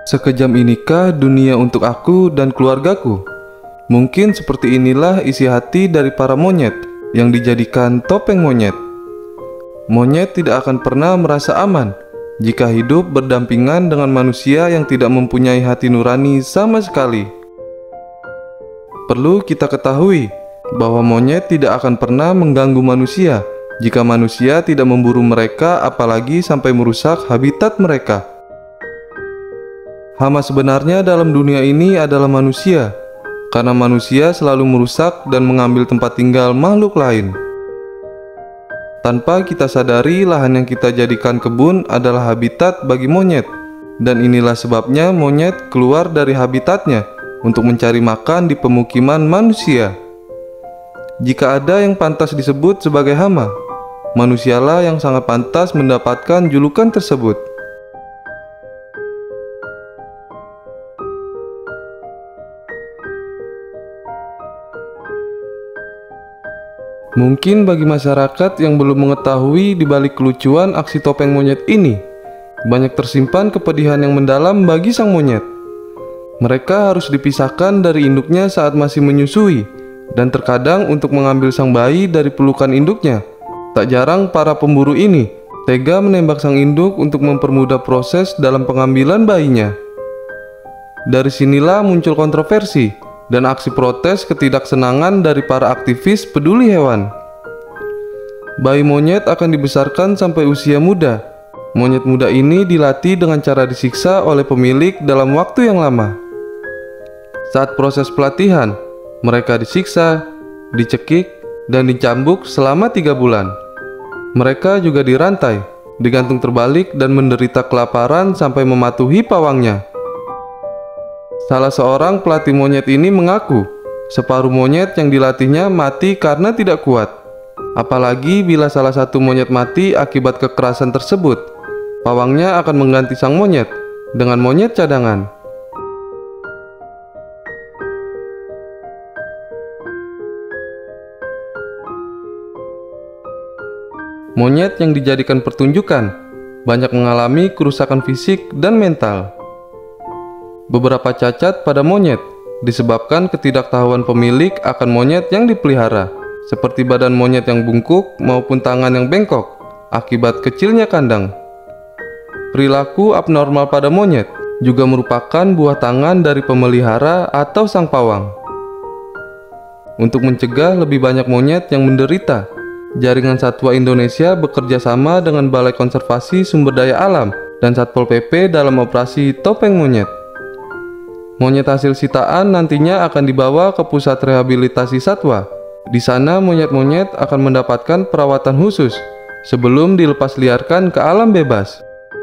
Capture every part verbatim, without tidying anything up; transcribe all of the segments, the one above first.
Sekejam inikah dunia untuk aku dan keluargaku? Mungkin seperti inilah isi hati dari para monyet yang dijadikan topeng monyet. Monyet tidak akan pernah merasa aman jika hidup berdampingan dengan manusia yang tidak mempunyai hati nurani sama sekali. Perlu kita ketahui bahwa monyet tidak akan pernah mengganggu manusia jika manusia tidak memburu mereka, apalagi sampai merusak habitat mereka. Hama sebenarnya dalam dunia ini adalah manusia, karena manusia selalu merusak dan mengambil tempat tinggal makhluk lain. Tanpa kita sadari, lahan yang kita jadikan kebun adalah habitat bagi monyet, dan inilah sebabnya monyet keluar dari habitatnya untuk mencari makan di pemukiman manusia. Jika ada yang pantas disebut sebagai hama, manusialah yang sangat pantas mendapatkan julukan tersebut. Mungkin bagi masyarakat yang belum mengetahui di balik kelucuan aksi topeng monyet ini, banyak tersimpan kepedihan yang mendalam bagi sang monyet. Mereka harus dipisahkan dari induknya saat masih menyusui, dan terkadang untuk mengambil sang bayi dari pelukan induknya. Tak jarang para pemburu ini tega menembak sang induk untuk mempermudah proses dalam pengambilan bayinya. Dari sinilah muncul kontroversi dan aksi protes ketidaksenangan dari para aktivis peduli hewan. Bayi monyet akan dibesarkan sampai usia muda. Monyet muda ini dilatih dengan cara disiksa oleh pemilik dalam waktu yang lama. Saat proses pelatihan, mereka disiksa, dicekik, dan dicambuk selama tiga bulan. Mereka juga dirantai, digantung terbalik, dan menderita kelaparan sampai mematuhi pawangnya. Salah seorang pelatih monyet ini mengaku separuh monyet yang dilatihnya mati karena tidak kuat. Apalagi bila salah satu monyet mati akibat kekerasan tersebut, pawangnya akan mengganti sang monyet dengan monyet cadangan. Monyet yang dijadikan pertunjukan banyak mengalami kerusakan fisik dan mental. Beberapa cacat pada monyet disebabkan ketidaktahuan pemilik akan monyet yang dipelihara, seperti badan monyet yang bungkuk maupun tangan yang bengkok akibat kecilnya kandang. Perilaku abnormal pada monyet juga merupakan buah tangan dari pemelihara atau sang pawang. Untuk mencegah lebih banyak monyet yang menderita, Jaringan Satwa Indonesia bekerja sama dengan Balai Konservasi Sumber Daya Alam dan Satpol P P dalam operasi Topeng Monyet. Monyet hasil sitaan nantinya akan dibawa ke pusat rehabilitasi satwa. Di sana monyet-monyet akan mendapatkan perawatan khusus sebelum dilepas liarkan ke alam bebas.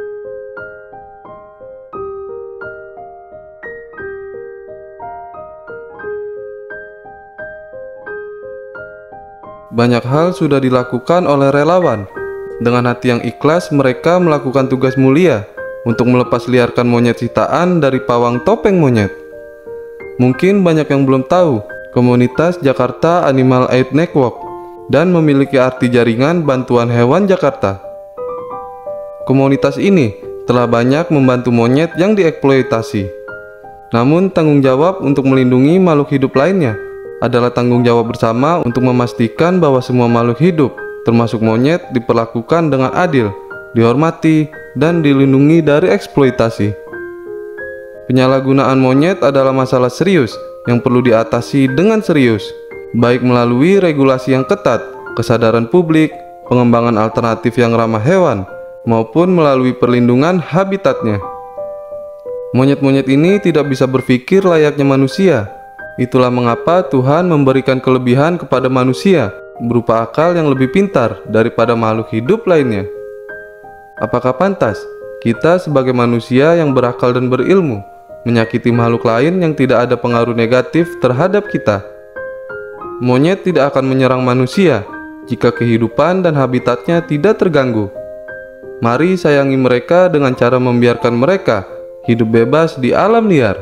Banyak hal sudah dilakukan oleh relawan. Dengan hati yang ikhlas, mereka melakukan tugas mulia untuk melepas liarkan monyet sitaan dari pawang topeng monyet. Mungkin banyak yang belum tahu, komunitas Jakarta Animal Aid Network dan memiliki arti jaringan bantuan hewan Jakarta. Komunitas ini telah banyak membantu monyet yang dieksploitasi. Namun tanggung jawab untuk melindungi makhluk hidup lainnya adalah tanggung jawab bersama untuk memastikan bahwa semua makhluk hidup, termasuk monyet, diperlakukan dengan adil, dihormati, dan dilindungi dari eksploitasi. Penyalahgunaan monyet adalah masalah serius yang perlu diatasi dengan serius, baik melalui regulasi yang ketat, kesadaran publik, pengembangan alternatif yang ramah hewan, maupun melalui perlindungan habitatnya. Monyet-monyet ini tidak bisa berpikir layaknya manusia. Itulah mengapa Tuhan memberikan kelebihan kepada manusia berupa akal yang lebih pintar daripada makhluk hidup lainnya. Apakah pantas kita sebagai manusia yang berakal dan berilmu menyakiti makhluk lain yang tidak ada pengaruh negatif terhadap kita? Monyet tidak akan menyerang manusia jika kehidupan dan habitatnya tidak terganggu. Mari sayangi mereka dengan cara membiarkan mereka hidup bebas di alam liar.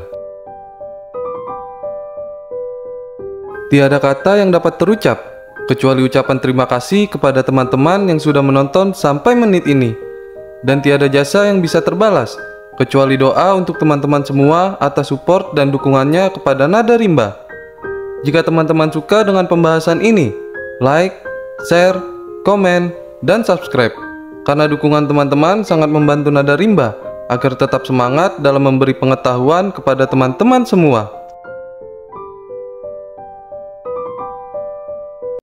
Tiada kata yang dapat terucap kecuali ucapan terima kasih kepada teman-teman yang sudah menonton sampai menit ini. Dan tiada jasa yang bisa terbalas kecuali doa untuk teman-teman semua atas support dan dukungannya kepada Nada Rimba. Jika teman-teman suka dengan pembahasan ini, like, share, komen, dan subscribe, karena dukungan teman-teman sangat membantu Nada Rimba agar tetap semangat dalam memberi pengetahuan kepada teman-teman semua.